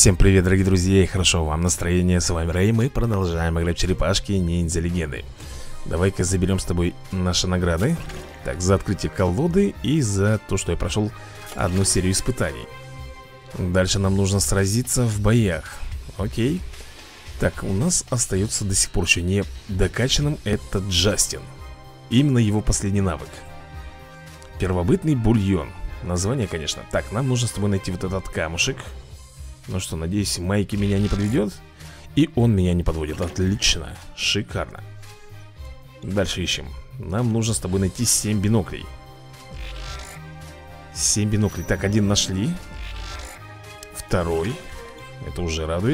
Всем привет, дорогие друзья, и хорошо вам настроение. С вами Рэй, мы продолжаем играть в черепашки ниндзя легенды. Давай-ка заберем с тобой наши награды. Так, за открытие колоды и за то, что я прошел одну серию испытаний. Дальше нам нужно сразиться в боях. Окей. Так, у нас остается до сих пор еще не докачанным этот Джастин. Именно его последний навык. Первобытный бульон. Название, конечно. Так, нам нужно с тобой найти вот этот камушек. Ну что, надеюсь, Майки меня не подведет. И он меня не подводит. Отлично, шикарно. Дальше ищем. Нам нужно с тобой найти 7 биноклей. 7 биноклей. Так, один нашли. Второй. Это уже радует.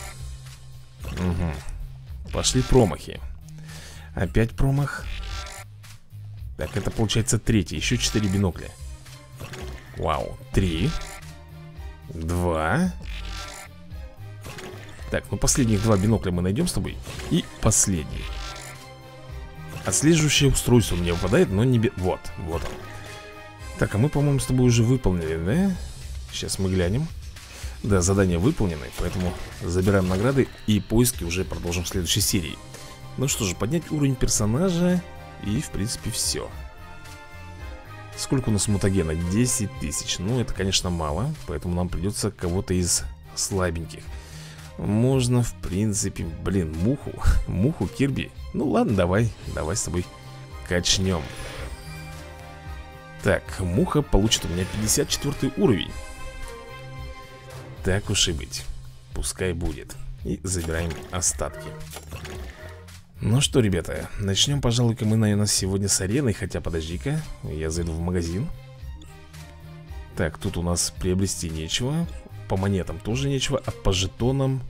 Угу. Пошли промахи. Опять промах. Так, это получается третий. Еще 4 бинокля. Вау, 3 2. Так, ну последних 2 бинокля мы найдем с тобой. И последний. Отслеживающее устройство мне выпадает, но не... Вот, вот он. Так, а мы, по-моему, с тобой уже выполнили, да? Сейчас мы глянем. Да, задания выполнены, поэтому забираем награды и поиски уже продолжим в следующей серии. Ну что же, поднять уровень персонажа. И, в принципе, все. Сколько у нас мутагена? 10 тысяч. Ну, это, конечно, мало. Поэтому нам придется кого-то из слабеньких. Можно, в принципе, блин, муху. Муху, Кирби. Ну, ладно, давай с тобой качнем. Так, муха получит у меня 54 уровень. Так уж и быть. Пускай будет. И забираем остатки. Ну что, ребята, начнем, пожалуй-ка мы, наверное, сегодня с ареной. Хотя, подожди-ка, я зайду в магазин. Так, тут у нас приобрести нечего. По монетам тоже нечего. А по жетонам...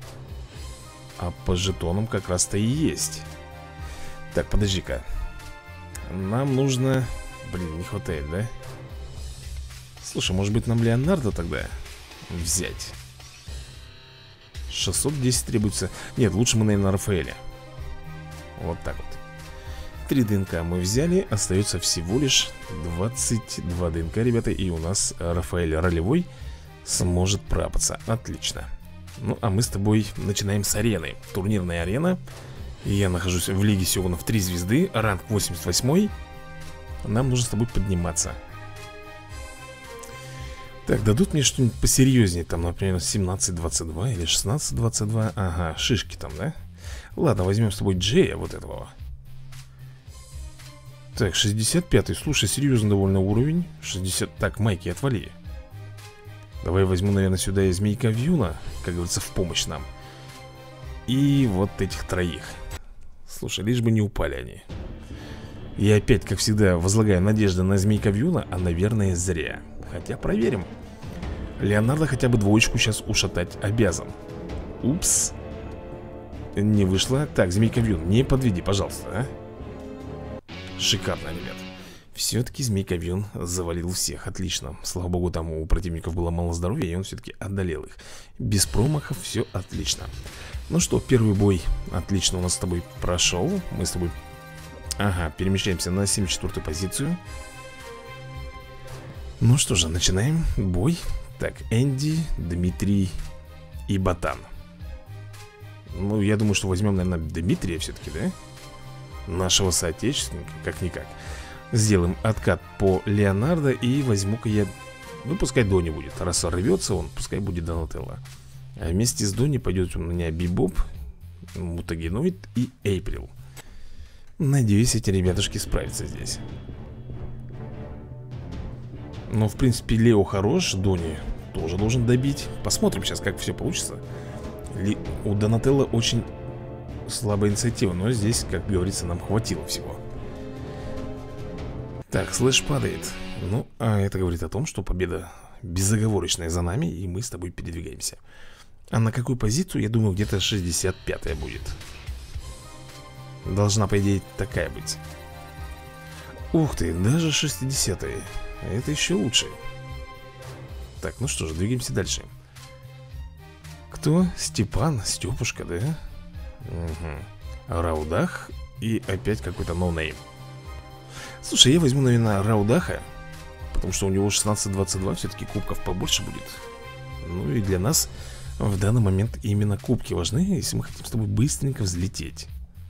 как раз-то и есть. Так, подожди-ка. Нам нужно... Блин, не хватает, да? Слушай, может быть нам Леонардо тогда взять? 610 требуется. Нет, лучше мы, наверное, Рафаэля. Вот так вот. 3 ДНК мы взяли. Остается всего лишь 22 ДНК, ребята. И у нас Рафаэль ролевой сможет прапаться. Отлично. Ну, а мы с тобой начинаем с арены. Турнирная арена. Я нахожусь в Лиге Сёгунов 3 звезды. Ранг 88. Нам нужно с тобой подниматься. Так, дадут мне что-нибудь посерьезнее. Там, например, 17-22 или 16-22. Ага, шишки там, да? Ладно, возьмем с тобой Джея, вот этого. Так, 65-й. Слушай, серьезно довольно уровень. 60... Так, Майки, отвали. Давай возьму, наверное, сюда и Змейка Вьюна, как говорится, в помощь нам. И вот этих троих. Слушай, лишь бы не упали они. Я опять, как всегда, возлагаю надежды на Змейка Вьюна, а, наверное, зря. Хотя проверим. Леонардо хотя бы двоечку сейчас ушатать обязан. Упс. Не вышло. Так, Змейка Вьюн, не подведи, пожалуйста, а? Шикарно, ребят. Все-таки Змейка Вьюн завалил всех. Отлично. Слава богу, там у противников было мало здоровья, и он все-таки одолел их. Без промахов все отлично. Ну что, первый бой отлично у нас с тобой прошел. Мы с тобой, ага, перемещаемся на 74-ю позицию. Ну что же, начинаем бой. Так, Энди, Дмитрий и Ботан. Ну, я думаю, что возьмем, наверное, Дмитрия все-таки, да? Нашего соотечественника, как-никак. Сделаем откат по Леонардо. И возьму-ка я... Ну, пускай Дони будет. Раз рвется он, пускай будет Донателло. А вместе с Дони пойдет у меня Бибоп, Мутагеноид и Эйприл. Надеюсь, эти ребятушки справятся здесь. Но, в принципе, Лео хорош. Дони тоже должен добить. Посмотрим сейчас, как все получится. У Донателло очень слабая инициатива, но здесь, как говорится, нам хватило всего. Так, слэш падает. Ну, а это говорит о том, что победа безоговорочная за нами, и мы с тобой передвигаемся. А на какую позицию, я думаю, где-то 65-я будет. Должна, по идее, такая быть. Ух ты, даже 60-я. Это еще лучше. Так, ну что же, двигаемся дальше. Кто? Степан, Степушка, да? Угу. Раудах и опять какой-то ноунейм. Слушай, я возьму, наверное, Раудаха, потому что у него 16-22, все-таки кубков побольше будет. Ну и для нас В данный момент именно кубки важны, если мы хотим с тобой быстренько взлететь.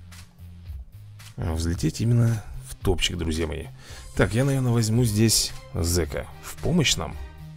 Взлететь именно в топчик, друзья мои. Так, я, наверное, возьму здесь Зека в помощь нам.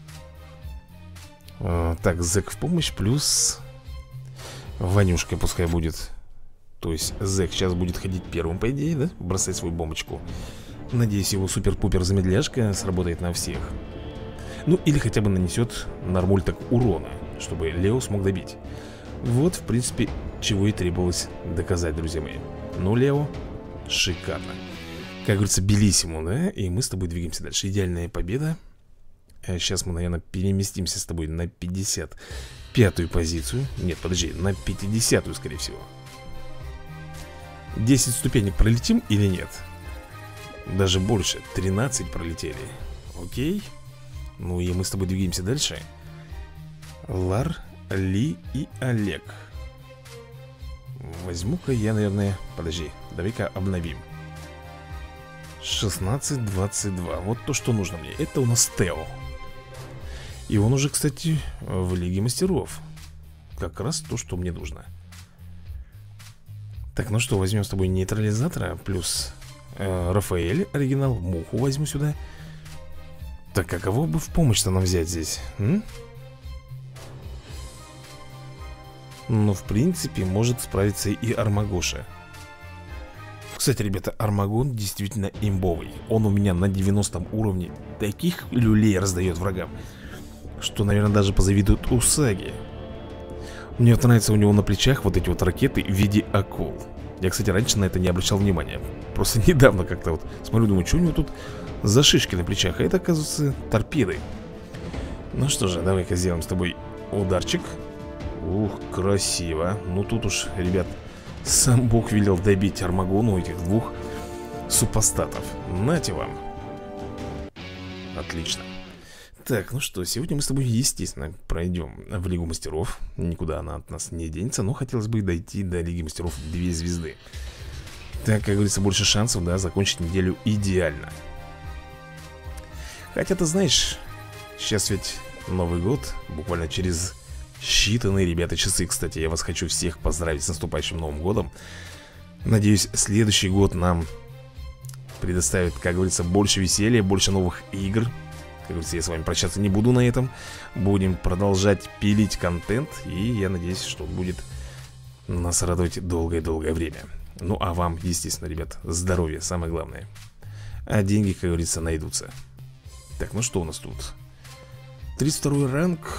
Так, Зек в помощь плюс Ванюшка пускай будет. То есть Зек сейчас будет ходить первым, по идее, да? Бросать свою бомбочку. Надеюсь, его супер-пупер замедляшка сработает на всех. Ну, или хотя бы нанесет нормуль так урона, чтобы Лео смог добить. Вот, в принципе, чего и требовалось доказать, друзья мои. Ну, Лео, шикарно. Как говорится, белиссимо, да? И мы с тобой двигаемся дальше. Идеальная победа. Сейчас мы, наверное, переместимся с тобой на 55-ю позицию. Нет, подожди, на 50-ю, скорее всего. 10 ступенек пролетим или нет? Даже больше, 13 пролетели. Окей. Ну и мы с тобой двигаемся дальше. Лар, Ли и Олег. Возьму-ка я, наверное... Подожди, давай-ка обновим. 16-22. Вот то, что нужно мне. Это у нас Тео. И он уже, кстати, в Лиге Мастеров. Как раз то, что мне нужно. Так, ну что, возьмем с тобой нейтрализатора. Плюс Рафаэль, оригинал. Муху возьму сюда. Так, а кого бы в помощь-то нам взять здесь? Ну, в принципе, может справиться и Армагоша. Кстати, ребята, Армагон действительно имбовый. Он у меня на 90 уровне таких люлей раздает врагам, что, наверное, даже позавидуют Усаги. Мне вот нравится у него на плечах вот эти вот ракеты в виде акул. Я, кстати, раньше на это не обращал внимания. Просто недавно как-то вот смотрю, думаю, что у него тут за шишки на плечах. А это, оказывается, торпеды. Ну что же, давай-ка сделаем с тобой ударчик. Ух, красиво. Ну тут уж, ребят, сам Бог велел добить Армагону этих двух супостатов. Нате вам. Отлично. Так, ну что, сегодня мы с тобой, естественно, пройдем в Лигу Мастеров. Никуда она от нас не денется. Но хотелось бы дойти до Лиги Мастеров 2 звезды. Так, как говорится, больше шансов, да, закончить неделю идеально. Хотя, ты знаешь, сейчас ведь Новый год, буквально через считанные, ребята, часы. Кстати, я вас хочу всех поздравить с наступающим Новым годом. Надеюсь, следующий год нам предоставит, как говорится, больше веселья, больше новых игр. Как говорится, я с вами прощаться не буду на этом. Будем продолжать пилить контент. И я надеюсь, что он будет нас радовать долгое-долгое время. Ну, а вам, естественно, ребят, здоровье, самое главное. А деньги, как говорится, найдутся. Так, ну что у нас тут? 32 ранг.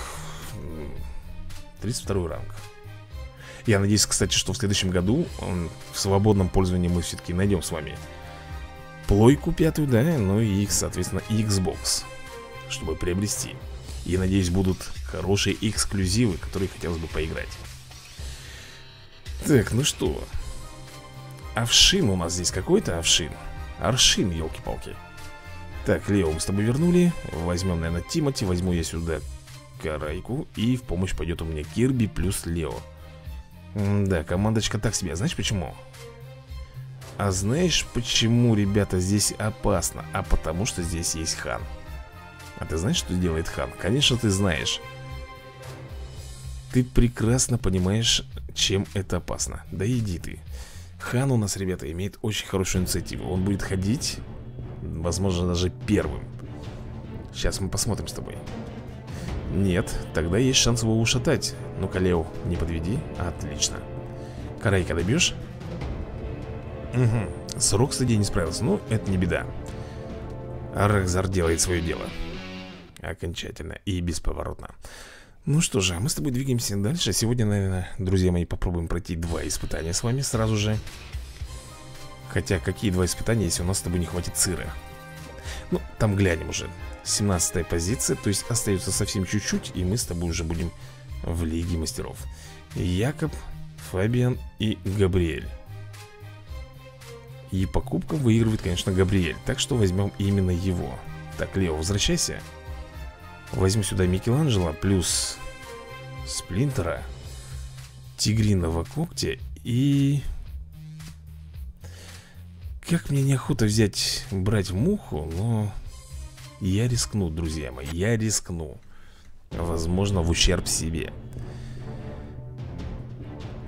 32 ранг. Я надеюсь, кстати, что в следующем году в свободном пользовании мы все-таки найдем с вами плойку 5, да, ну и, соответственно, Xbox, чтобы приобрести. И, надеюсь, будут хорошие эксклюзивы, которые хотелось бы поиграть. Так, ну что? Овшин у нас здесь какой-то, овшин. Аршин, елки-палки. Так, Лео мы с тобой вернули. Возьмем, наверное, Тимати. Возьму я сюда Карайку. И в помощь пойдет у меня Кирби плюс Лео. Да, командочка так себе. Знаешь почему? А знаешь почему, ребята, здесь опасно? А потому что здесь есть хан. А ты знаешь, что делает хан? Конечно, ты знаешь. Ты прекрасно понимаешь, чем это опасно. Да иди ты. Хан у нас, ребята, имеет очень хорошую инициативу. Он будет ходить, возможно, даже первым. Сейчас мы посмотрим с тобой. Нет, тогда есть шанс его ушатать. Ну-ка, Лео, не подведи. Отлично. Карайка добьешь? Угу. Срок, кстати, не справился. Но это не беда. Рекзар делает свое дело. Окончательно и бесповоротно. Ну что же, мы с тобой двигаемся дальше. Сегодня, наверное, друзья мои, попробуем пройти 2 испытания с вами сразу же. Хотя, какие 2 испытания, если у нас с тобой не хватит сыра? Ну, там глянем уже. 17-я позиция, то есть остается совсем чуть-чуть, и мы с тобой уже будем в Лиге Мастеров. Якоб, Фабиан и Габриэль. И по кубкам выигрывает, конечно, Габриэль. Так что возьмем именно его. Так, Лео, возвращайся. Возьму сюда Микеланджело плюс Сплинтера, Тигриного когтя и... Как мне неохота брать муху, но... Я рискну, друзья мои, я рискну. Возможно, в ущерб себе.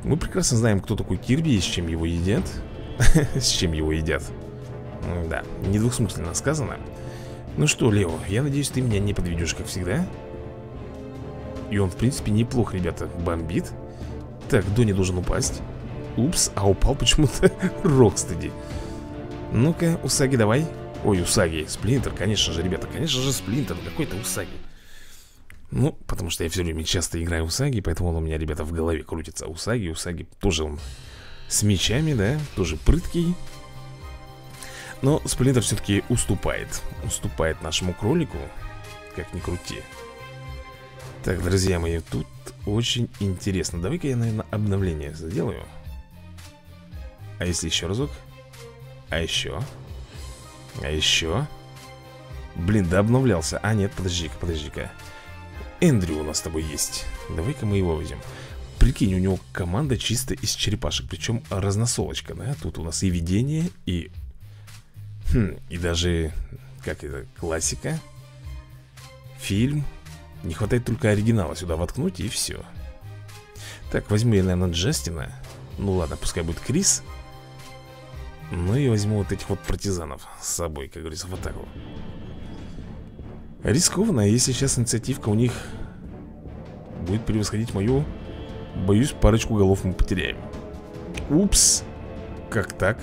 Мы прекрасно знаем, кто такой Кирби и с чем его едят. С чем его едят. Да, недвусмысленно сказано. Ну что, Лео, я надеюсь, ты меня не подведешь, как всегда. И он, в принципе, неплохо, ребята, бомбит. Так, Донни должен упасть. Упс, а упал почему-то Рокстеди. Ну-ка, Усаги, давай. Ой, Усаги, Сплинтер, конечно же, ребята. Конечно же, Сплинтер, какой-то Усаги. Ну, потому что я все время часто играю Усаги, поэтому он у меня, ребята, в голове крутится. Усаги тоже он с мечами, да, тоже прыткий. Но Сплинтер все-таки уступает. Уступает нашему кролику, как ни крути. Так, друзья мои, тут очень интересно. Давай-ка я, наверное, обновление сделаю. А если еще разок? А еще? А еще? Блин, да обновлялся. А нет, подожди-ка. Эндрю у нас с тобой есть. Давай-ка мы его возьмем. Прикинь, у него команда чисто из черепашек. Причем разносолочка, да? Тут у нас и видение, и... и даже... Как это? Классика. Фильм. Не хватает только оригинала сюда воткнуть, и все. Так, возьму я, наверное, Джастина. Ну ладно, пускай будет Крис. Ну и возьму вот этих вот партизанов с собой, как говорится, в атаку. Рискованно, если сейчас инициативка у них будет превосходить мою. Боюсь, парочку голов мы потеряем. Упс. Как так?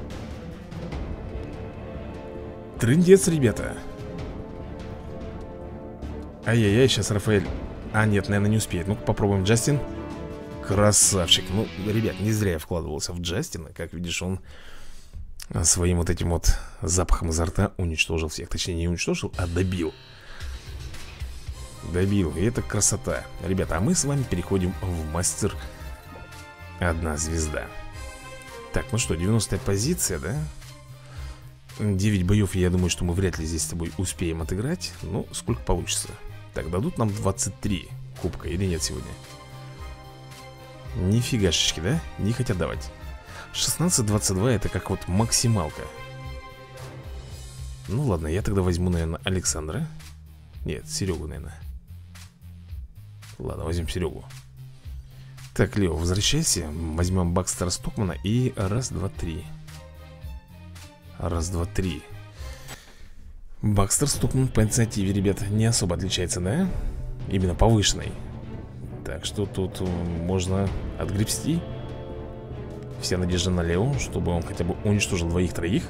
Трындец, ребята. Ай-яй-яй, сейчас Рафаэль. А, нет, наверное, не успеет. Ну-ка попробуем Джастин. Красавчик. Ну, ребят, не зря я вкладывался в Джастина. Как видишь, он своим вот этим вот запахом изо рта уничтожил всех. Точнее, не уничтожил, а добил. Добил, и это красота. Ребята, а мы с вами переходим в мастер 1 звезда. Так, ну что, 90-я позиция, да? 9 боев, я думаю, что мы вряд ли здесь с тобой успеем отыграть. Ну, сколько получится. Так, дадут нам 23 кубка или нет сегодня? Нифигашечки, да? Не хотят давать. 16-22 это как вот максималка. Ну ладно, я тогда возьму, наверное, Александра. Нет, Серегу, наверное. Ладно, возьмем Серегу. Так, Лео, возвращайся. Возьмем Бакстера Стокмана и раз, два, три. Раз, два, три. Бакстер Стокман по инициативе, ребята, не особо отличается, да? Именно повышенной. Так что тут можно отгребсти. Вся надежда на Лео, чтобы он хотя бы уничтожил двоих-троих.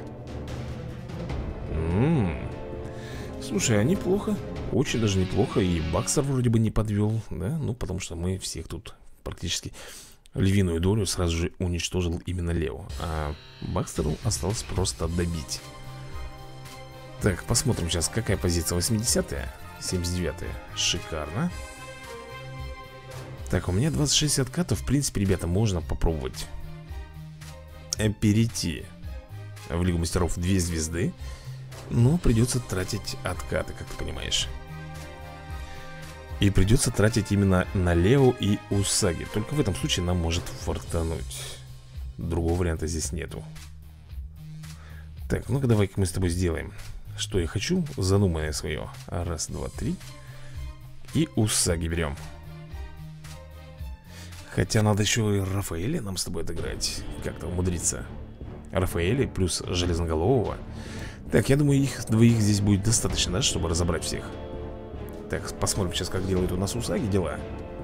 Слушай, а неплохо. Очень даже неплохо. И Бакстер вроде бы не подвел, да? Ну, потому что мы всех тут практически львиную долю сразу же уничтожил именно Лео. А Бакстеру осталось просто добить. Так, посмотрим сейчас, какая позиция. 80-я, 79-я. Шикарно. Так, у меня 26 откатов. В принципе, ребята, можно попробовать перейти в Лигу Мастеров 2 звезды. Но придется тратить откаты, как ты понимаешь. И придется тратить именно на Лео и Усаги. Только в этом случае нам может фартануть. Другого варианта здесь нету. Так, ну-ка давай-ка мы с тобой сделаем, что я хочу. Задуманное свое. Раз, два, три. И Усаги берем. Хотя надо еще и Рафаэля нам с тобой отыграть. Как-то умудриться. Рафаэля плюс Железноголового. Так, я думаю, их двоих здесь будет достаточно, да, чтобы разобрать всех. Так, посмотрим сейчас, как делают у нас Усаги дела.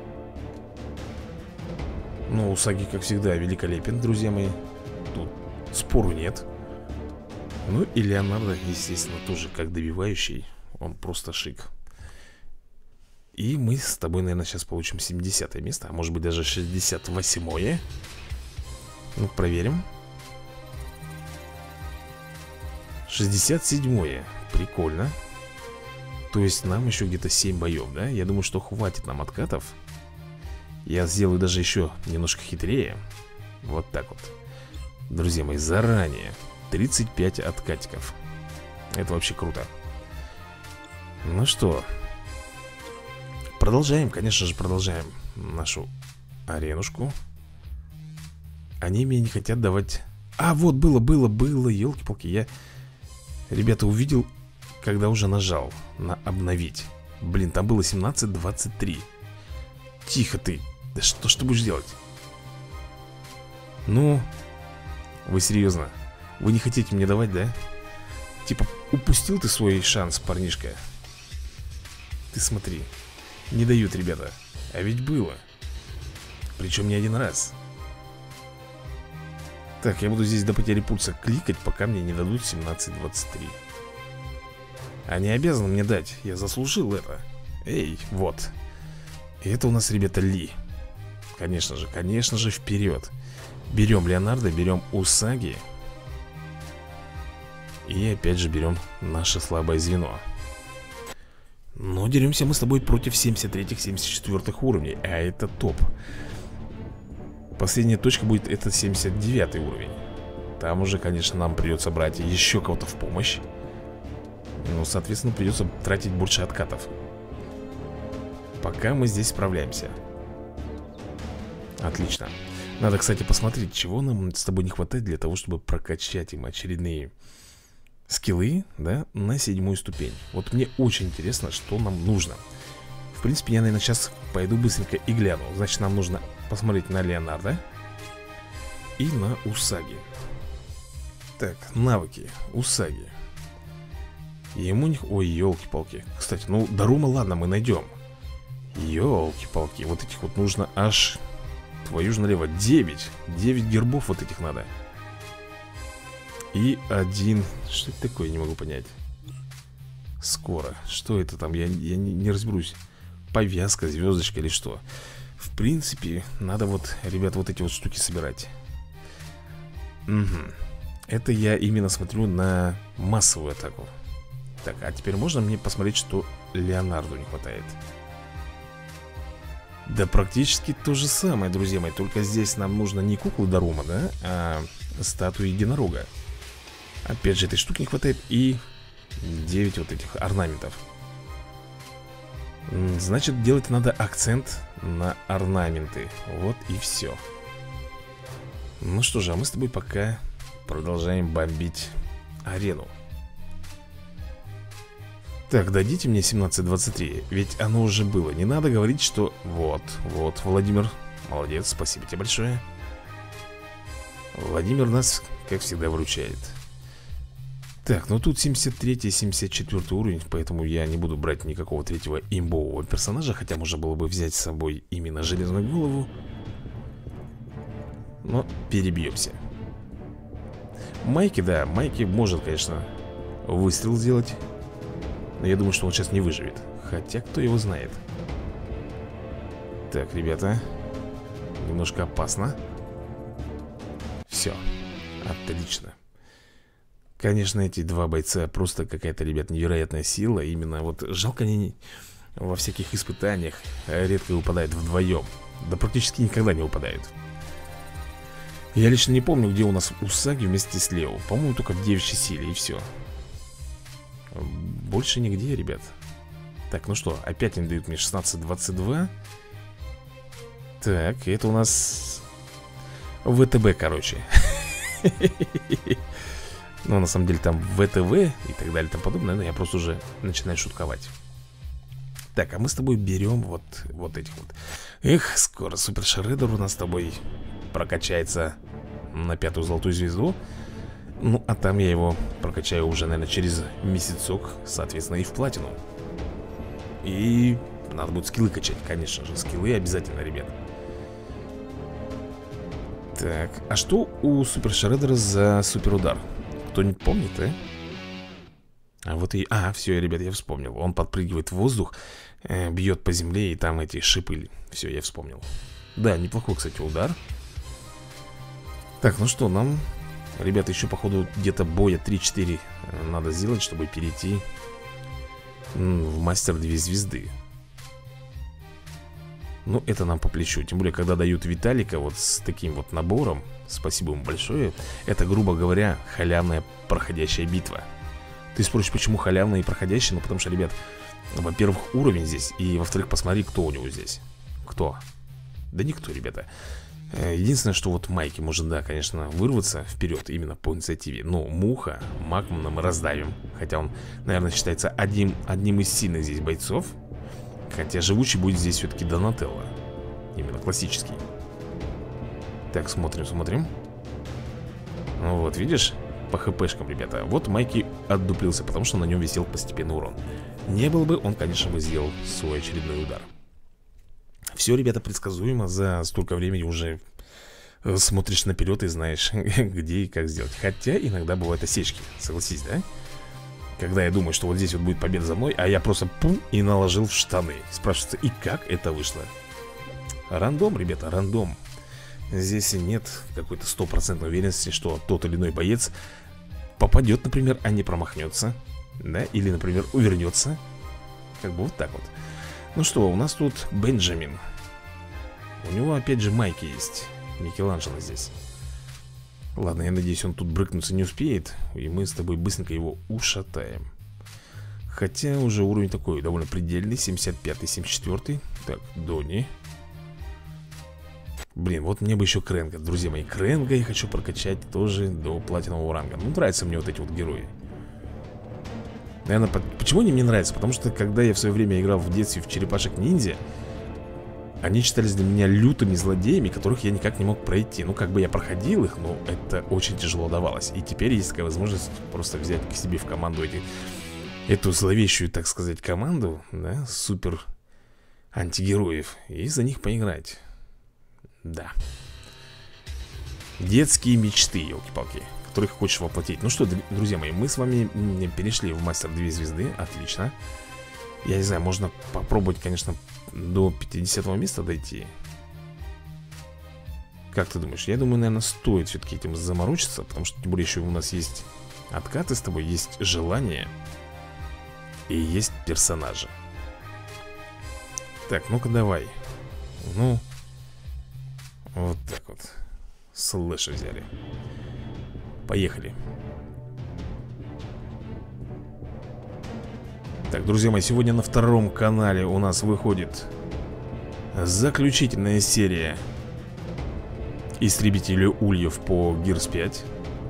Ну, Усаги, как всегда, великолепен, друзья мои. Тут спору нет. Ну и Леонардо, естественно, тоже как добивающий. Он просто шик. И мы с тобой, наверное, сейчас получим 70-е место. А может быть даже 68-е. Ну, проверим. 67-е. Прикольно. То есть нам еще где-то 7 боев, да? Я думаю, что хватит нам откатов. Я сделаю даже еще немножко хитрее. Вот так вот. Друзья мои, заранее 35 откатиков. Это вообще круто. Ну что, продолжаем, конечно же, продолжаем нашу аренушку. Они мне не хотят давать... А, вот, было, елки-палки. Я, ребята, увидел, когда уже нажал на обновить. Блин, там было 17-23. Тихо ты. Да что ж ты будешь делать? Ну, вы серьезно? Вы не хотите мне давать, да? Типа, упустил ты свой шанс, парнишка. Ты смотри, не дают, ребята. А ведь было. Причем не один раз. Так, я буду здесь до потери пульса кликать, пока мне не дадут 17-23. Они обязаны мне дать, я заслужил это. Эй, вот. И это у нас, ребята, Ли. Конечно же, вперед. Берем Леонардо, берем Усаги. И опять же берем наше слабое звено. Но деремся мы с тобой против 73-74 уровней. А это топ. Последняя точка будет, это 79 уровень. Там уже, конечно, нам придется брать еще кого-то в помощь. Ну, соответственно, придется тратить больше откатов. Пока мы здесь справляемся. Отлично. Надо, кстати, посмотреть, чего нам с тобой не хватает для того, чтобы прокачать им очередные скиллы, да, на 7-ю ступень. Вот мне очень интересно, что нам нужно. В принципе, я, наверное, сейчас пойду быстренько и гляну. Значит, нам нужно посмотреть на Леонардо и на Усаги. Так, навыки Усаги. Ему не... Ой, елки-палки. Кстати, ну, Дарума, ладно, мы найдем. Елки-палки, вот этих вот нужно аж... Твою же налево, 9 гербов вот этих надо. И один... Что это такое, не могу понять. Скоро, что это там, я не разберусь. Повязка, звездочка или что. В принципе, надо вот, ребят, вот эти вот штуки собирать. Угу. Это я именно смотрю на массовую атаку. Так, а теперь можно мне посмотреть, что Леонарду не хватает? Да практически то же самое, друзья мои. Только здесь нам нужно не куклы Дарума, да, а статую единорога. Опять же, этой штуки не хватает. И 9 вот этих орнаментов. Значит, делать надо акцент на орнаменты. Вот и все. Ну что же, а мы с тобой пока продолжаем бомбить арену. Так, дадите мне 17-23. Ведь оно уже было. Не надо говорить, что... Вот, Владимир. Молодец, спасибо тебе большое. Владимир нас, как всегда, выручает. Так, ну тут 73-74 уровень. Поэтому я не буду брать никакого третьего имбового персонажа. Хотя можно было бы взять с собой именно Железную Голову. Но перебьемся. Майки, да, Майки может, конечно, выстрел сделать. Но я думаю, что он сейчас не выживет. Хотя, кто его знает. Так, ребята, немножко опасно. Все, отлично. Конечно, эти два бойца просто какая-то, ребят, невероятная сила. Именно вот жалко, они во всяких испытаниях редко выпадают вдвоем. Да практически никогда не выпадают. Я лично не помню, где у нас Усаги вместе с Лео. По-моему, только в девичьей силе, и все. Больше нигде, ребят. Так, ну что, опять они дают мне 16-22. Так, это у нас ВТБ, короче. Ну, на самом деле, там ВТВ и так далее, там подобное. Но я просто уже начинаю шутковать. Так, а мы с тобой берем вот этих вот. Эх, скоро Супер Шреддер у нас с тобой прокачается на 5-ю золотую звезду. Ну, а там я его прокачаю уже, наверное, через месяцок, соответственно, и в платину. И надо будет скиллы качать, конечно же. Скиллы обязательно, ребят. Так, а что у Супер Шреддера за суперудар? Кто-нибудь помнит, а? А вот и... А, все, ребят, я вспомнил. Он подпрыгивает в воздух, бьет по земле, и там эти шипы. Все, я вспомнил. Да, неплохой, кстати, удар. Так, ну что, нам... Ребята, еще, походу, где-то боя 3-4 надо сделать, чтобы перейти в мастер 2 звезды. Ну, это нам по плечу. Тем более, когда дают Виталика вот с таким вот набором, спасибо ему большое. Это, грубо говоря, халявная проходящая битва. Ты спросишь, почему халявная и проходящая? Ну, потому что, ребят, во-первых, уровень здесь. И, во-вторых, посмотри, кто у него здесь. Кто? Да никто, ребята. Единственное, что вот Майки может, да, конечно, вырваться вперед именно по инициативе. Но Муха, Макмана мы раздавим. Хотя он, наверное, считается одним из сильных здесь бойцов. Хотя живучий будет здесь все-таки Донателло. Именно классический. Так, смотрим, смотрим. Ну вот, видишь? По хпшкам, ребята. Вот Майки отдуплился, потому что на нем висел постепенный урон. Не был бы, он, конечно, бы сделал свой очередной удар. Все, ребята, предсказуемо. За столько времени уже смотришь наперед и знаешь, где и как сделать. Хотя иногда бывают осечки, согласись, да? Когда я думаю, что вот здесь вот будет победа за мной, а я просто пум и наложил в штаны. Спрашивается, и как это вышло? Рандом, ребята, рандом. Здесь нет какой-то стопроцентной уверенности, что тот или иной боец попадет, например, а не промахнется. Да, или, например, увернется. Как бы вот так вот. Ну что, у нас тут Бенджамин. У него опять же Майки есть. Микеланджело здесь. Ладно, я надеюсь, он тут брыкнуться не успеет, и мы с тобой быстренько его ушатаем. Хотя уже уровень такой довольно предельный. 75-й, 74-й. Так, Донни. Блин, вот мне бы еще Крэнга, друзья мои. Крэнга я хочу прокачать тоже до платинового ранга. Ну, нравятся мне вот эти вот герои. Наверное, почему они мне нравятся? Потому что, когда я в свое время играл в детстве в черепашек-ниндзя, они считались для меня лютыми злодеями, которых я никак не мог пройти. Ну, как бы я проходил их, но это очень тяжело давалось. И теперь есть такая возможность просто взять к себе в команду эту зловещую, так сказать, команду, да, супер антигероев, и за них поиграть. Да. Детские мечты, елки-палки, которых хочешь воплотить. Ну что, друзья мои, мы с вами перешли в мастер 2 звезды. Отлично. Я не знаю, можно попробовать, конечно, до 50-го места дойти. Как ты думаешь? Я думаю, наверное, стоит все-таки этим заморочиться, потому что, тем более, еще у нас есть откаты с тобой, есть желание и есть персонажи. Так, ну-ка давай. Ну, вот так вот. Слэша взяли. Поехали. Так, друзья мои, сегодня на втором канале у нас выходит заключительная серия Истребителей Ульев по Gears 5.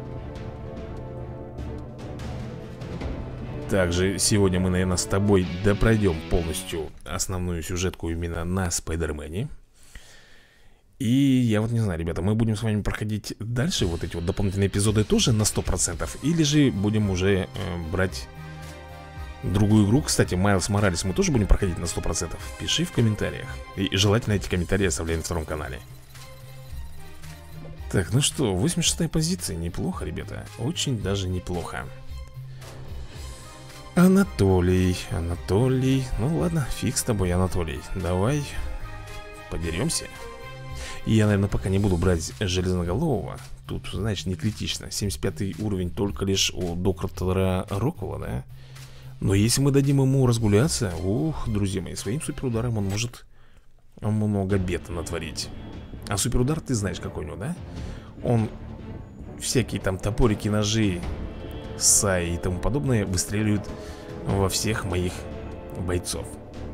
Также сегодня мы, наверное, с тобой допройдем полностью основную сюжетку именно на Спайдермене. И я вот не знаю, ребята, мы будем с вами проходить дальше вот эти вот дополнительные эпизоды тоже на 100%, или же будем уже брать другую игру. Кстати, Майлз Моралес мы тоже будем проходить на 100%. Пиши в комментариях. И желательно эти комментарии оставляй на втором канале. Так, ну что, 86-я позиция. Неплохо, ребята. Очень даже неплохо. Анатолий. Ну ладно, фиг с тобой, Анатолий. Давай подеремся. И я, наверное, пока не буду брать Железноголового. Тут, знаешь, не критично. 75-й уровень только лишь у доктора Роквелла, да? Но если мы дадим ему разгуляться, ух, друзья мои, своим суперударом он может много бед натворить. А суперудар ты знаешь какой у него, да? Он всякие там топорики, ножи, саи и тому подобное выстреливают во всех моих бойцов.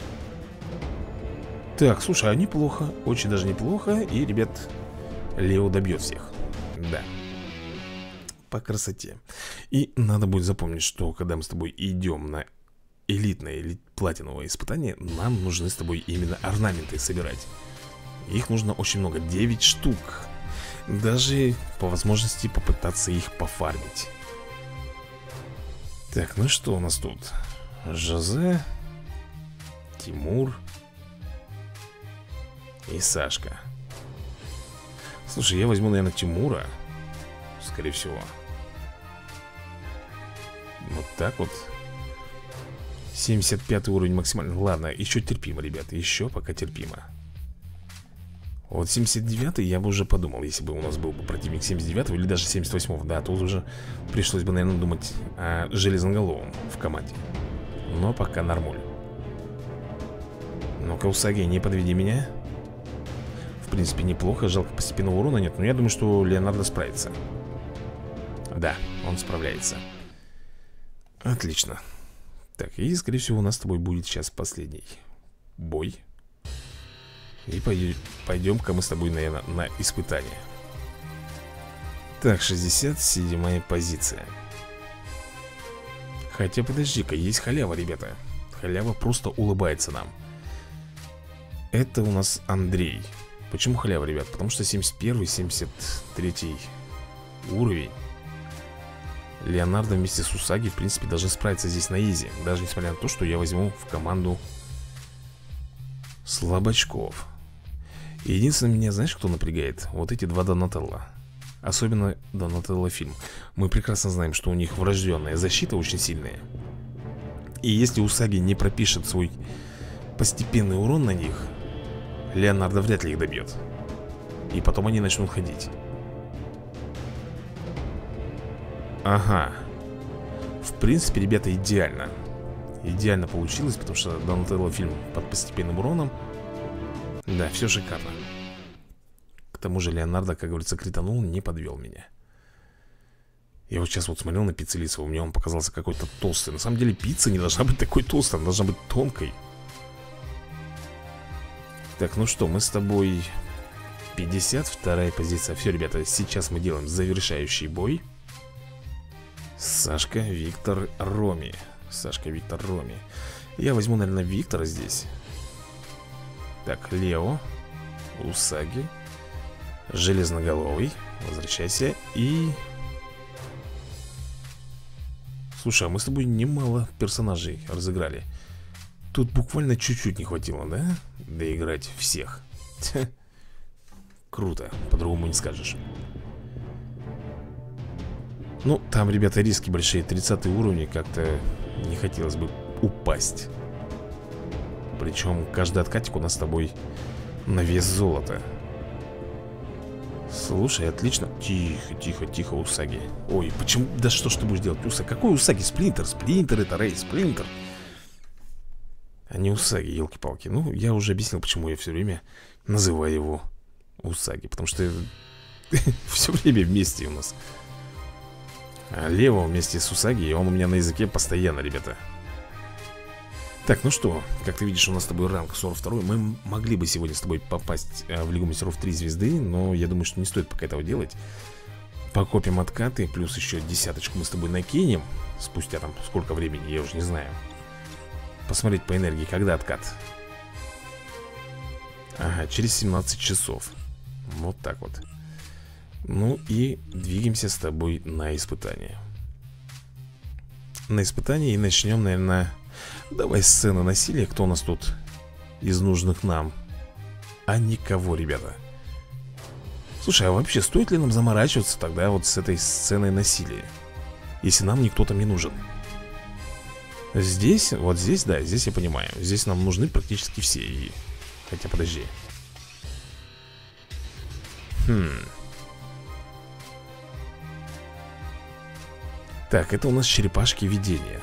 Так, слушай, а неплохо, очень даже неплохо. И, ребят, Лео добьет всех. Да. По красоте. И надо будет запомнить, что когда мы с тобой идем на элитное или платиновое испытание, нам нужны с тобой именно орнаменты собирать. Их нужно очень много, 9 штук. Даже по возможности попытаться их пофармить. Так, ну что у нас тут? Жозе, Тимур и Сашка. Слушай, я возьму, наверное, Тимура. Скорее всего. Вот так вот. 75 уровень максимально. Ладно, еще терпимо, ребята. Еще пока терпимо. Вот 79-й я бы уже подумал. Если бы у нас был бы противник 79-го или даже 78-го, да, то уже пришлось бы, наверное, думать о Железноголовом в команде. Но пока нормуль. Ну-ка, Усаги, не подведи меня. В принципе, неплохо. Жалко, постепенного урона нет. Но я думаю, что Леонардо справится. Да, он справляется. Отлично. Так, и, скорее всего, у нас с тобой будет сейчас последний бой. И пойдем-ка мы с тобой, наверное, на испытание. Так, 67-я позиция. Хотя, подожди-ка, есть халява, ребята. Халява просто улыбается нам. Это у нас Андрей. Почему халява, ребят? Потому что 71-й, 73-й уровень. Леонардо вместе с Усаги, в принципе, должны справиться здесь на изи. Даже несмотря на то, что я возьму в команду слабачков. И единственное, меня, знаешь, кто напрягает? Вот эти два Донателло. Особенно Донателло фильм. Мы прекрасно знаем, что у них врожденная защита очень сильная. И если Усаги не пропишет свой постепенный урон на них, Леонардо вряд ли их добьет. И потом они начнут ходить. Ага. В принципе, ребята, идеально. Идеально получилось, потому что Донателло фильм под постепенным уроном. Да, все шикарно. К тому же Леонардо, как говорится, кританул, не подвел меня. Я вот сейчас вот смотрел на пиццелицу, мне он показался какой-то толстый. На самом деле пицца не должна быть такой толстой, она должна быть тонкой. Так, ну что, мы с тобой 52-я позиция. Все, ребята, сейчас мы делаем завершающий бой. Сашка, Виктор, Роми. Сашка, Виктор, Роми. Я возьму, наверное, Виктора здесь. Так, Лео, Усаги, Железноголовый. Возвращайся. И... Слушай, а мы с тобой немало персонажей разыграли. Тут буквально чуть-чуть не хватило, да? Доиграть всех. Круто, по-другому не скажешь. Ну, там, ребята, риски большие. 30 уровни, как-то не хотелось бы упасть. Причем каждый откатик у нас с тобой на вес золота. Слушай, отлично. Тихо, тихо, тихо, Усаги. Ой, почему? Да что ж ты будешь делать, Усаги? Какой Усаги? Сплинтер, Сплинтер это Рэй, Сплинтер. А не Усаги, елки-палки. Ну, я уже объяснил, почему я все время называю его Усаги. Потому что все время вместе у нас. А Лево вместе с Усаги, и он у меня на языке постоянно, ребята. Так, ну что, как ты видишь, у нас с тобой ранг 42. Мы могли бы сегодня с тобой попасть в Лигу мастеров 3 звезды, но я думаю, что не стоит пока этого делать. Покопим откаты, плюс еще десяточку мы с тобой накинем. Спустя там сколько времени, я уже не знаю. Посмотреть по энергии, когда откат. Ага, через 17 часов. Вот так вот. Ну и двигаемся с тобой на испытание. На испытание и начнем, наверное... Давай сцену насилия. Кто у нас тут из нужных нам? А никого, ребята. Слушай, а вообще стоит ли нам заморачиваться тогда вот с этой сценой насилия, если нам никто там не нужен? Здесь, вот здесь, да, здесь я понимаю. Здесь нам нужны практически все. И... Хотя, подожди. Так, это у нас черепашки видения.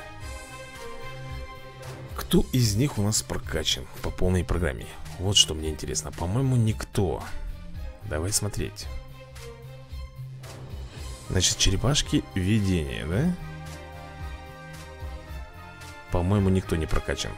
Кто из них у нас прокачан по полной программе? Вот что мне интересно. По-моему, никто. Давай смотреть. Значит, черепашки видения, да? По-моему, никто не прокачан.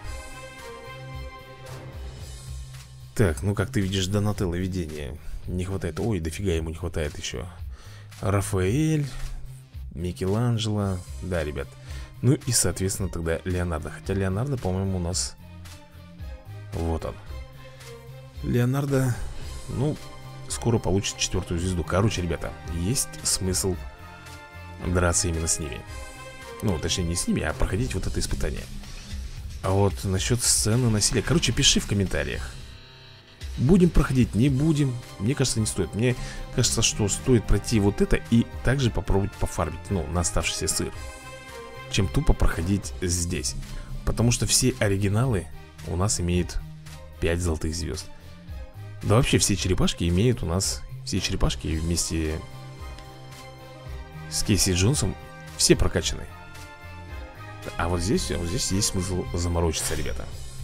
Так, ну как ты видишь, Донателло видение не хватает. Ой, дофига ему не хватает еще. Рафаэль, Микеланджело. Да, ребят. Ну и, соответственно, тогда Леонардо. Хотя Леонардо, по-моему, у нас... Вот он. Леонардо, ну, скоро получит 4-ю звезду. Короче, ребята, есть смысл драться именно с ними. Ну, точнее, не с ними, а проходить вот это испытание. А вот насчет сцены насилия. Короче, пиши в комментариях. Будем проходить, не будем. Мне кажется, не стоит. Мне кажется, что стоит пройти вот это и также попробовать пофармить, ну, на оставшийся сыр, чем тупо проходить здесь. Потому что все оригиналы у нас имеют 5 золотых звезд. Да вообще все черепашки имеют у нас... Все черепашки вместе с Кейси Джонсом все прокачаны. А вот здесь есть смысл заморочиться, ребята.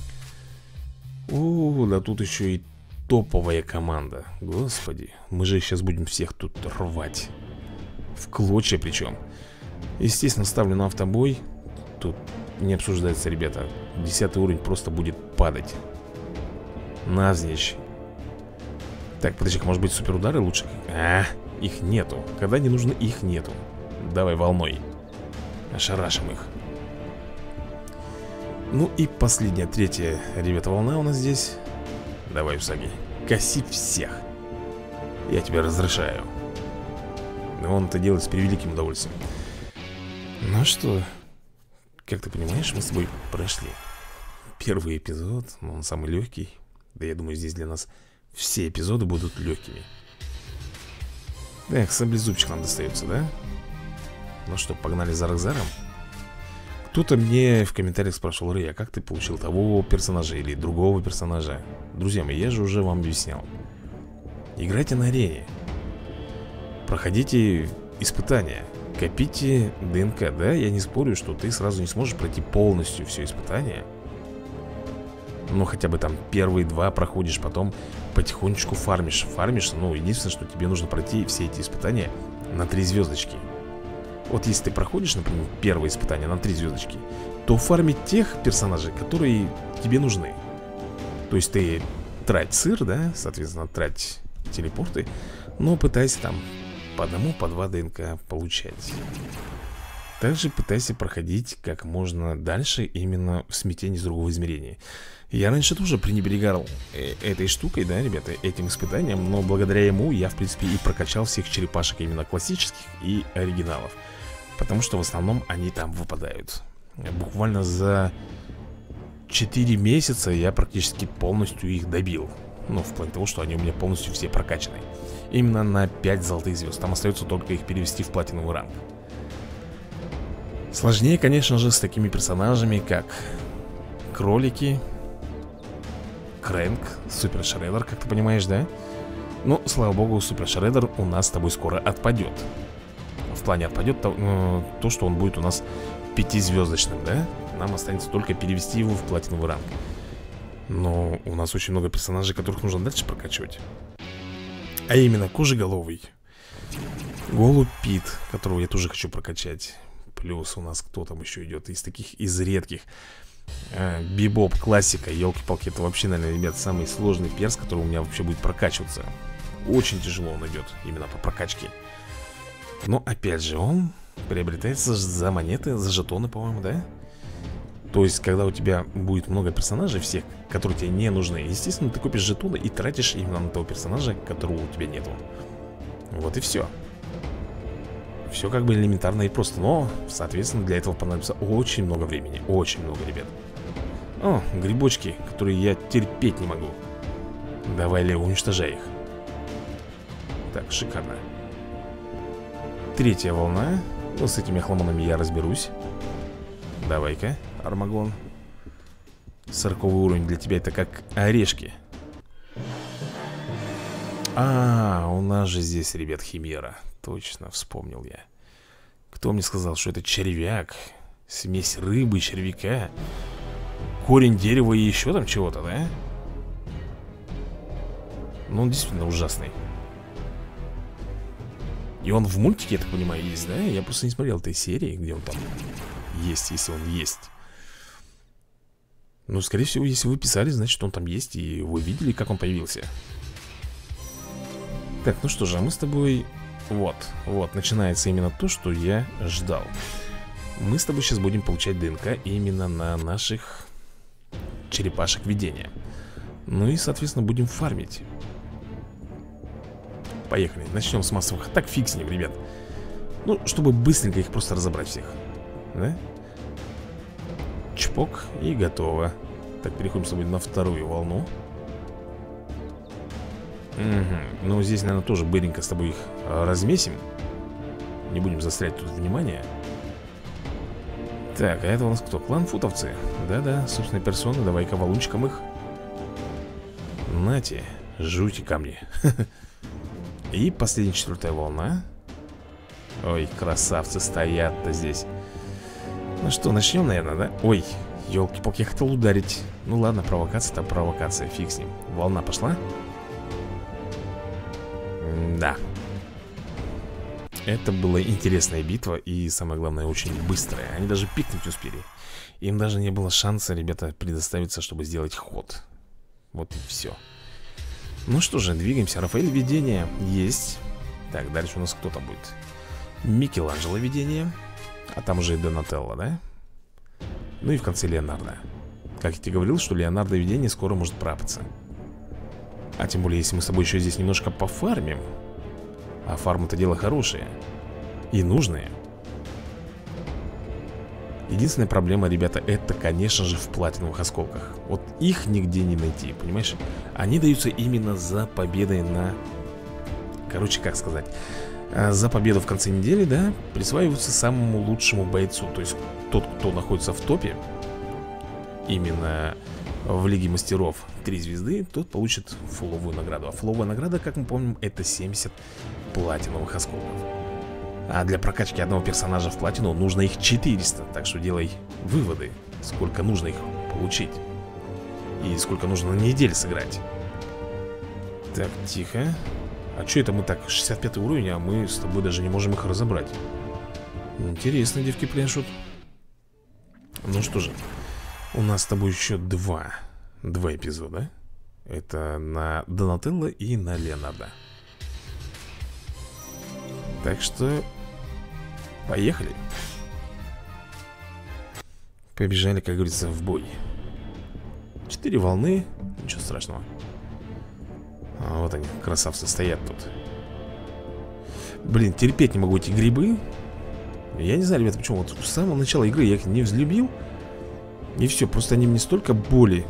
О, да тут еще и топовая команда. Господи, мы же сейчас будем всех тут рвать в клочья причем. Естественно, ставлю на автобой. Тут не обсуждается, ребята. 10 уровень просто будет падать навзничь. Так, подожди, может быть суперудары лучше? Их нету. Когда не нужно, их нету. Давай волной ошарашим их. Ну и последняя, третья, ребята, волна у нас здесь. Давай, Усаги. коси всех. Я тебе разрешаю. Но он это делает с превеликим удовольствием. Ну что, как ты понимаешь, мы с тобой прошли первый эпизод, но он самый легкий. Да я думаю, здесь для нас все эпизоды будут легкими. Так, саблезубчик нам достается, да? Ну что, погнали за Рокзаром. Кто-то мне в комментариях спрашивал: Рэй, а как ты получил того персонажа или другого персонажа? Друзья мои, я же уже вам объяснял. Играйте на арене, проходите испытания, копите ДНК. Да, я не спорю, что ты сразу не сможешь пройти полностью все испытания, но хотя бы там первые два проходишь, потом потихонечку фармишь. Ну, единственное, что тебе нужно пройти все эти испытания на 3 звездочки. Вот если ты проходишь, например, первое испытание на 3 звездочки, то фармить тех персонажей, которые тебе нужны. То есть ты трать сыр, да, соответственно, трать телепорты, но пытайся там по одному, по 2 ДНК получать. Также пытайся проходить как можно дальше именно в смятении с другого измерения. Я раньше тоже пренебрегал этой штукой, да, ребята, этим испытанием, но благодаря ему я, в принципе, и прокачал всех черепашек именно классических и оригиналов. Потому что в основном они там выпадают. Буквально за 4 месяца я практически полностью их добил. Ну, в плане того, что они у меня полностью все прокачаны. Именно на 5 золотых звезд. Там остается только их перевести в платиновый ранг. Сложнее, конечно же, с такими персонажами, как кролики, Крэнк, Супер Шреддер, как ты понимаешь, да? Но, слава богу, Супер Шреддер у нас с тобой скоро отпадет. В плане отпадет то, что он будет у нас 5-звездочным, да? Нам останется только перевести его в платиновый ранг. Но у нас очень много персонажей, которых нужно дальше прокачивать. А именно Кожеголовый, Голубь Пит, которого я тоже хочу прокачать. Плюс у нас кто там еще идет из таких, из редких. Бибоп, классика, елки-палки. Это вообще, наверное, ребят, самый сложный перс, который у меня вообще будет прокачиваться. Очень тяжело он идет именно по прокачке. Но опять же, он приобретается за монеты, за жетоны, по-моему, да? То есть, когда у тебя будет много персонажей всех, которые тебе не нужны, естественно, ты купишь жетоны и тратишь именно на того персонажа, которого у тебя нету. Вот и все. Все как бы элементарно и просто. Но, соответственно, для этого понадобится очень много времени. Очень много, ребят. О, грибочки, которые я терпеть не могу. Давай, Лео, уничтожай их. Так, шикарно. 3-я волна. Ну, с этими хламонами я разберусь. Давай-ка, Армагон. 40-й уровень для тебя это как орешки. У нас же здесь, ребят, химера. Точно, вспомнил я. Кто мне сказал, что это червяк? Смесь рыбы, червяка, корень дерева и еще там чего-то, да? Ну, он действительно ужасный. И он в мультике, я так понимаю, есть, да? Я просто не смотрел этой серии, где он там есть, если он есть. Ну, скорее всего, если вы писали, значит, он там есть, и вы видели, как он появился. Так, ну что же, а мы с тобой... Вот, начинается именно то, что я ждал. Мы с тобой сейчас будем получать ДНК именно на наших черепашек видения. Ну и, соответственно, будем фармить. Поехали, начнем с массовых атак. Фиг с ним, ребят. Ну, чтобы быстренько их просто разобрать всех. Да? Чпок, и готово. Так, переходим с тобой на 2-ю волну. Угу. Ну, здесь, наверное, тоже быренько с тобой их размесим. Не будем заострять тут внимание. Так, а это у нас кто? Кланфутовцы. Да-да, собственные персоны. Давай-ка валунчиком их. Нате, жуйте камни. И последняя 4-я волна. Ой, красавцы стоят-то здесь. Ну что, начнем, наверное, да? Ой, елки-палки, я хотел ударить. Ну ладно, провокация-то провокация, фиг с ним. Волна пошла. Да. Это была интересная битва. И самое главное, очень быстрая. Они даже пикнуть успели. Им даже не было шанса, ребята, предоставиться, чтобы сделать ход. Вот и все. Ну что же, двигаемся. Рафаэль видение есть. Так, дальше у нас кто-то будет. Микеланджело видение. А там уже и Донателло, да? Ну и в конце Леонардо. Как я тебе говорил, что Леонардо видение скоро может пропаться. А тем более, если мы с тобой еще здесь немножко пофармим. А фарм это дело хорошее и нужное. Единственная проблема, ребята, это, конечно же, в платиновых осколках. Вот их нигде не найти, понимаешь? Они даются именно за победой на... Короче, как сказать? За победу в конце недели, да, присваиваются самому лучшему бойцу. То есть тот, кто находится в топе, именно в Лиге Мастеров 3 звезды, тот получит фуловую награду. А фуловая награда, как мы помним, это 70 платиновых осколков. А для прокачки одного персонажа в платину нужно их 400. Так что делай выводы, сколько нужно их получить и сколько нужно на неделю сыграть. Так, тихо. А что это мы так? 65 уровень, а мы с тобой даже не можем их разобрать. Интересно, девки пляшут. Ну что же, у нас с тобой еще два эпизода. Это на Донателло и на Леонардо. Так что поехали. Побежали, как говорится, в бой. 4 волны, ничего страшного. А вот они, красавцы, стоят тут. Блин, терпеть не могу эти грибы. Я не знаю, ребята, почему. Вот с самого начала игры я их не взлюбил. И все, просто они мне столько боли.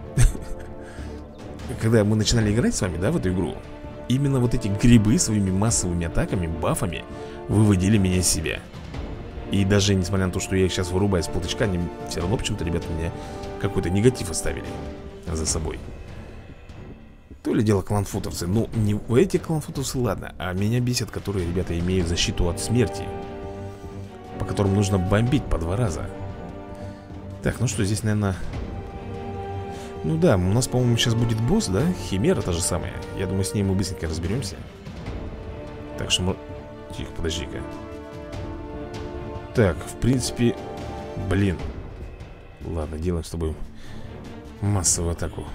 Когда мы начинали играть с вами, да, в эту игру, именно вот эти грибы своими массовыми атаками, бафами выводили меня из себя. И даже несмотря на то, что я их сейчас вырубаю с полточка, они все равно почему-то, ребята, меня какой-то негатив оставили за собой. То ли дело кланфутовцы. Ну, не эти кланфутовцы, ладно. А меня бесят, которые, ребята, имеют защиту от смерти, по которым нужно бомбить по 2 раза. Так, ну что, здесь, наверное... Ну да, у нас, по-моему, сейчас будет босс, да? Химера та же самая. Я думаю, с ней мы быстренько разберемся. Так что мы... Тихо, подожди-ка. Так, в принципе... Блин. Ладно, делаем с тобой массовую атаку.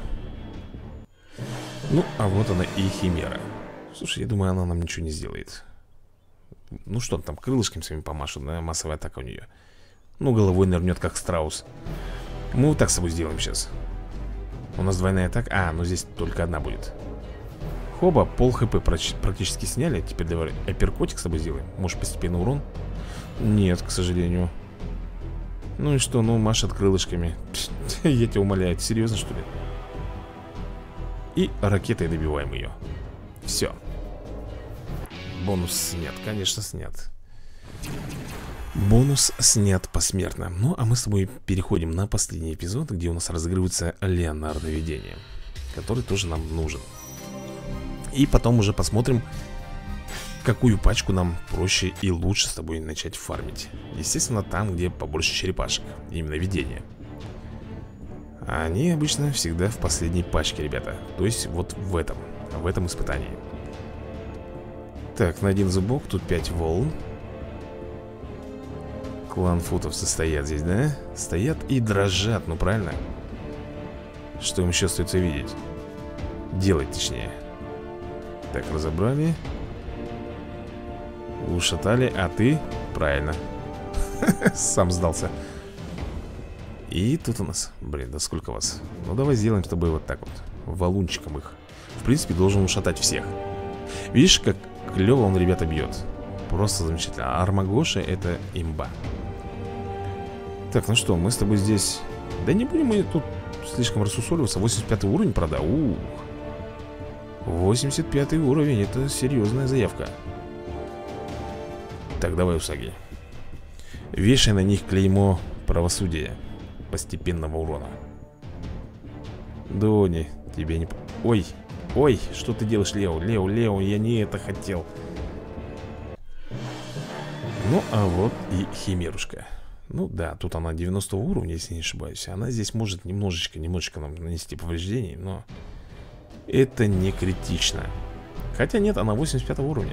Ну, а вот она и Химера. Слушай, я думаю, она нам ничего не сделает. Ну что он там, крылышками своими помашет, да? Массовая атака у нее. Ну, головой нырнет, как страус. Мы вот так с собой сделаем сейчас. У нас двойная атака. А, ну здесь только одна будет. Хоба, пол хп практически сняли. Теперь давай апперкотик с тобой сделаем. Может, постепенно урон? Нет, к сожалению. Ну и что, ну машет крылышками. Я тебя умоляю, серьезно, что ли? И ракетой добиваем ее. Все. Бонус снят, конечно, снят. Бонус снят посмертно. Ну, а мы с тобой переходим на последний эпизод, где у нас разыгрывается Леонардо Видение, который тоже нам нужен. И потом уже посмотрим, какую пачку нам проще и лучше с тобой начать фармить. Естественно, там, где побольше черепашек. Именно Видение. Они обычно всегда в последней пачке, ребята. То есть вот в этом испытании. Так, на один зубок, тут 5 волн. Кланфутовцы стоят здесь, да? Стоят и дрожат, ну правильно? Что им еще остается видеть? Делать, точнее. Так, разобрали. Ушатали, а ты? Правильно. Сам сдался. И тут у нас, блин, да сколько вас? Ну давай сделаем с тобой вот так вот, валунчиком их. В принципе, должен ушатать всех. Видишь, как клево он, ребята, бьет. Просто замечательно. А Армагоша — это имба. Так, ну что, мы с тобой здесь... Да не будем мы тут слишком рассусоливаться. 85 уровень, правда? 85 уровень, это серьезная заявка. Так, давай, Усаги. Вешай на них клеймо правосудия. Постепенного урона. Дони, тебе не... Ой, ой, что ты делаешь, Лео? Лео, я не это хотел. Ну, а вот и Химерушка. Ну да, тут она 90 уровня, если не ошибаюсь. Она здесь может немножечко нам нанести повреждений, но это не критично. Хотя нет, она 85 уровня.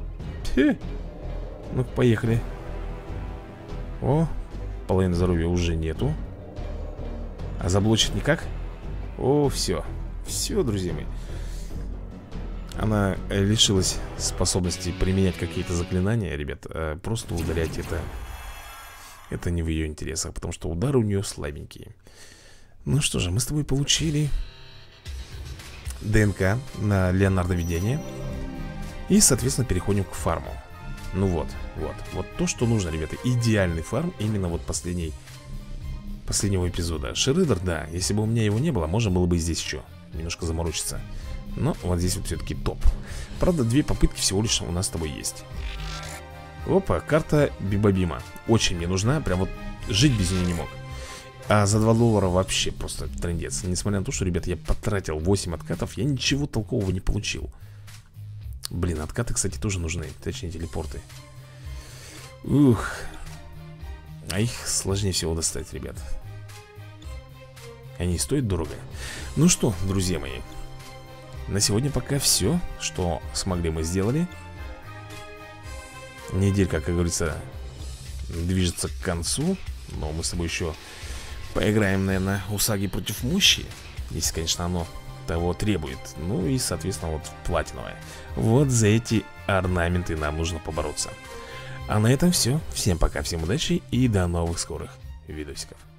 Ну-ка, поехали. О, половины здоровья уже нету. А заблочить никак? О, все. Все, друзья мои. Она лишилась способности применять какие-то заклинания, ребят. Просто ударять это не в ее интересах, потому что удары у нее слабенькие. Ну что же, мы с тобой получили ДНК на Леонардо Видение. И, соответственно, переходим к фарму. Ну вот то, что нужно, ребята. Идеальный фарм именно вот последнего эпизода. Шреддер, да, если бы у меня его не было, можно было бы и здесь еще немножко заморочиться. Но вот здесь вот все-таки топ. Правда, 2 попытки всего лишь у нас с тобой есть. Опа, карта Бибабима. Очень мне нужна, прям вот жить без нее не мог. А за $2 вообще просто трындец. Несмотря на то, что, ребята, я потратил 8 откатов, я ничего толкового не получил. Блин, откаты, кстати, тоже нужны. Точнее, телепорты. Ух. А их сложнее всего достать, ребят. Они стоят дорого. Ну что, друзья мои, на сегодня пока все, что смогли, мы сделали. Неделька, как говорится, движется к концу. Но мы с тобой еще поиграем, наверное, Усаги против Мущи, если, конечно, оно того требует. Ну и, соответственно, вот платиновое. Вот за эти орнаменты нам нужно побороться. А на этом все. Всем пока, всем удачи и до новых скорых видосиков.